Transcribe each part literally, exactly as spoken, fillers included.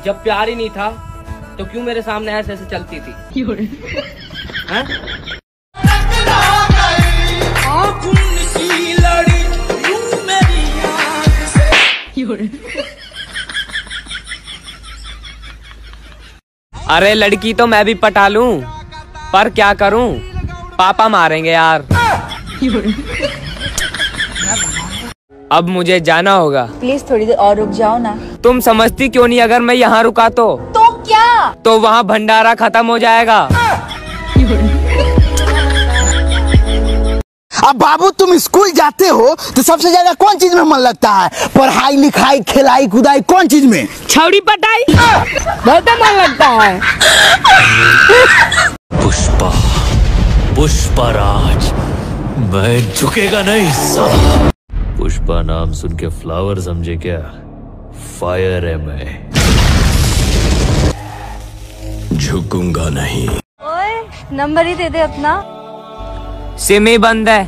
जब प्यार ही नहीं था तो क्यों मेरे सामने ऐसे ऐसे चलती थी? हैं? अरे लड़की तो मैं भी पटा लूं, पर क्या करूं, पापा मारेंगे यार। अब मुझे जाना होगा। प्लीज थोड़ी देर और रुक जाओ ना। तुम समझती क्यों नहीं, अगर मैं यहाँ रुका तो तो क्या, तो वहाँ भंडारा खत्म हो जाएगा। अब बाबू तुम स्कूल जाते हो तो सबसे ज्यादा कौन चीज में मन लगता है? पढ़ाई लिखाई, खिलाई कुदाई, कौन चीज में? छौड़ी पटाई बहुत मन लगता है। पुष्पा, पुष्पराज, मैं झुकेगा नहीं साला। पुष्पा नाम सुन के फ्लावर समझे क्या? फायर है मैं, झुकूंगा नहीं। ओए नंबर ही दे दे अपना। सिम ही बंद है।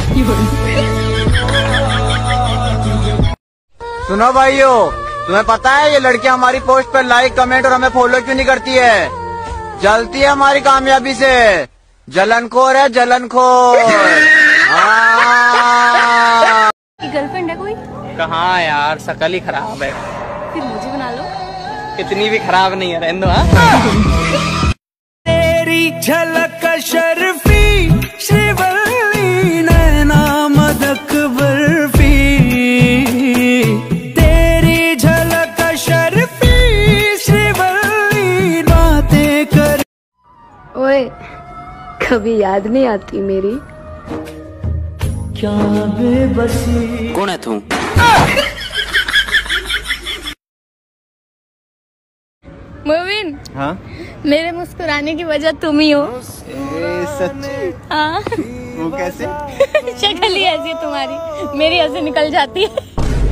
सुनो भाइयों, तुम्हें पता है ये लड़कियां हमारी पोस्ट पर लाइक कमेंट और हमें फॉलो क्यों नहीं करती है? जलती है हमारी कामयाबी से, जलनखोर है जलनखोर। गर्लफ्रेंड है कोई? कहाँ यार, शकल ही खराब है। फिर मुझे बना लो। इतनी भी खराब नहीं है, रहने दो। हाँ? तेरी झलक शर्फी श्रीवल्ली नैना मदक बर्फी, तेरी झलक शर्फी श्रीवल्ली बातें कर। ओए कभी याद नहीं आती मेरी? क्या बेबसी। कौन है तू? मोविन, हाँ? मेरे मुस्कुराने की वजह तुम ही हो। सच्ची? हाँ। वो कैसे? शक्ल ही ऐसी है तुम्हारी, मेरी ऐसे निकल जाती है।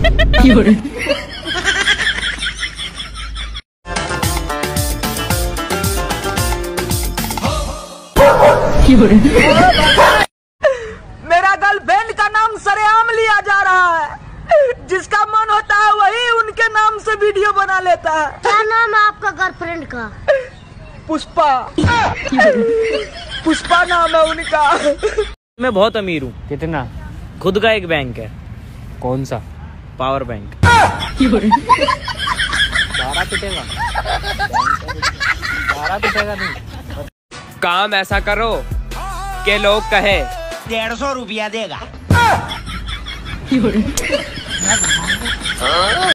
मेरा गर्लफ्रेंड का नाम सरेआम लिया जा रहा है, जिसका मन होता है वही उनके नाम से वीडियो बना लेता है। क्या नाम है आपका गर्लफ्रेंड का? पुष्पा। पुष्पा नाम है उनका। मैं बहुत अमीर हूँ। कितना? खुद का एक बैंक है। कौन सा? Power bank. बारह पिटेगा, बारह पिटेगा नहीं। काम ऐसा करो कि लोग कहे डेढ़ सौ रुपया देगा।